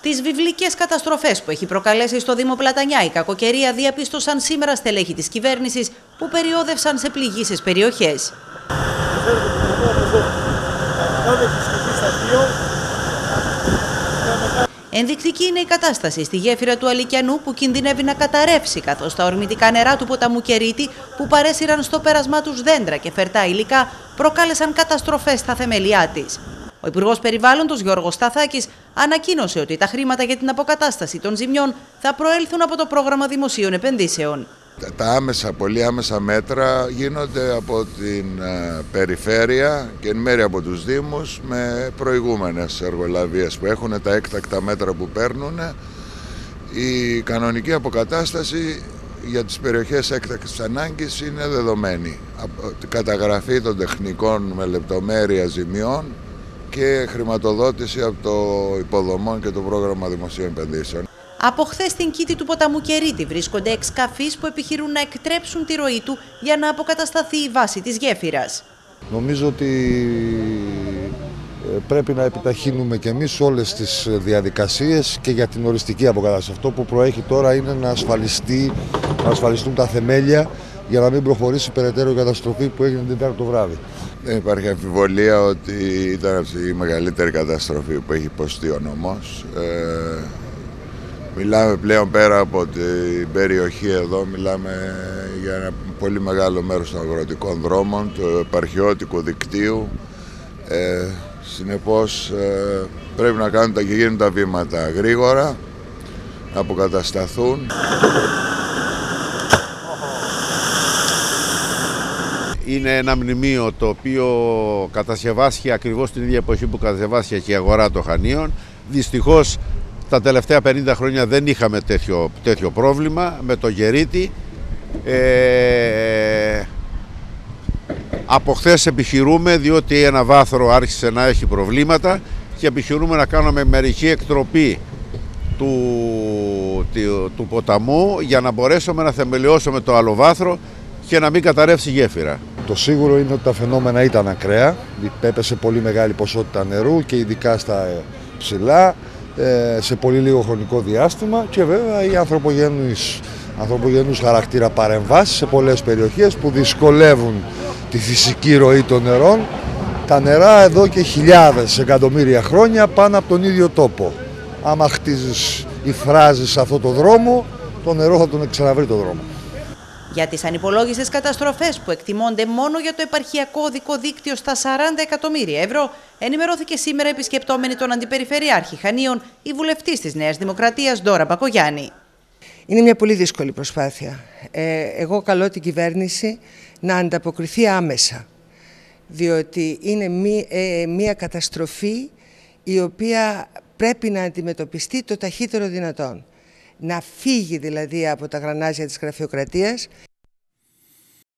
Τις βιβλικές καταστροφές που έχει προκαλέσει στο Δήμο Πλατανιά η κακοκαιρία διαπίστωσαν σήμερα στελέχη της κυβέρνησης που περιόδευσαν σε πληγείσες περιοχές. Ενδεικτική είναι η κατάσταση στη γέφυρα του Αλικιανού που κινδυνεύει να καταρρεύσει, καθώς τα ορμητικά νερά του ποταμού Κερίτη που παρέσυραν στο πέρασμά τους δέντρα και φερτά υλικά προκάλεσαν καταστροφές στα θεμελιά της. Ο Υπουργός Περιβάλλοντος Γιώργος Σταθάκης ανακοίνωσε ότι τα χρήματα για την αποκατάσταση των ζημιών θα προέλθουν από το πρόγραμμα δημοσίων επενδύσεων. Τα πολύ άμεσα μέτρα γίνονται από την περιφέρεια και εν μέρει από τους Δήμους με προηγούμενες εργολαβίες που έχουν, τα έκτακτα μέτρα που παίρνουν. Η κανονική αποκατάσταση για τις περιοχές έκτακτης ανάγκης είναι δεδομένη. Καταγραφή των τεχνικών με λεπτομέρεια ζημιών και χρηματοδότηση από το υποδομών και το πρόγραμμα δημοσίων επενδύσεων. Από χθες στην κήτη του ποταμού Κερίτη βρίσκονται εξκαφείς που επιχειρούν να εκτρέψουν τη ροή του για να αποκατασταθεί η βάση της γέφυρας. Νομίζω ότι πρέπει να επιταχύνουμε και εμείς όλες τις διαδικασίες και για την οριστική αποκατάσταση. Αυτό που προέχει τώρα είναι να ασφαλιστούν τα θεμέλια για να μην προχωρήσει περαιτέρω η καταστροφή που έγινε την Τετάρτη το βράδυ. Δεν υπάρχει αμφιβολία ότι ήταν η μεγαλύτερη καταστροφή που έχει υποστεί ο νομός. Μιλάμε πλέον πέρα από την περιοχή εδώ, μιλάμε για ένα πολύ μεγάλο μέρος των αγροτικών δρόμων, του επαρχιώτικου δικτύου. Συνεπώς πρέπει να κάνουν και γίνουν τα βήματα γρήγορα, να αποκατασταθούν. Είναι ένα μνημείο το οποίο κατασκευάστηκε ακριβώς την ίδια εποχή που κατασκευάστηκε και η αγορά των Χανίων. Δυστυχώς τα τελευταία 50 χρόνια δεν είχαμε τέτοιο πρόβλημα με το Κερίτη. Από χθες επιχειρούμε, διότι ένα βάθρο άρχισε να έχει προβλήματα και επιχειρούμε να κάνουμε μερική εκτροπή του ποταμού για να μπορέσουμε να θεμελιώσουμε το άλλο βάθρο και να μην καταρρεύσει η γέφυρα. Το σίγουρο είναι ότι τα φαινόμενα ήταν ακραία, έπεσε πολύ μεγάλη ποσότητα νερού και ειδικά στα ψηλά, σε πολύ λίγο χρονικό διάστημα και βέβαια οι ανθρωπογενούς χαρακτήρα παρεμβάσεις σε πολλές περιοχές που δυσκολεύουν τη φυσική ροή των νερών. Τα νερά εδώ και χιλιάδες εκατομμύρια χρόνια πάνω από τον ίδιο τόπο. Άμα χτίζεις ή φράζεις αυτό το δρόμο, το νερό θα τον ξαναβρει το δρόμο. Για τις ανυπολόγιστες καταστροφές που εκτιμώνται μόνο για το επαρχιακό οδικό δίκτυο στα 40 εκατομμύρια ευρώ, ενημερώθηκε σήμερα επισκεπτόμενη τον Αντιπεριφερειάρχη Χανίων, η βουλευτής της Νέας Δημοκρατίας Ντόρα Μπακογιάννη. Είναι μια πολύ δύσκολη προσπάθεια. Εγώ καλώ την κυβέρνηση να ανταποκριθεί άμεσα, διότι είναι μια καταστροφή η οποία πρέπει να αντιμετωπιστεί το ταχύτερο δυνατόν. Να φύγει δηλαδή από τα γρανάζια της γραφειοκρατίας.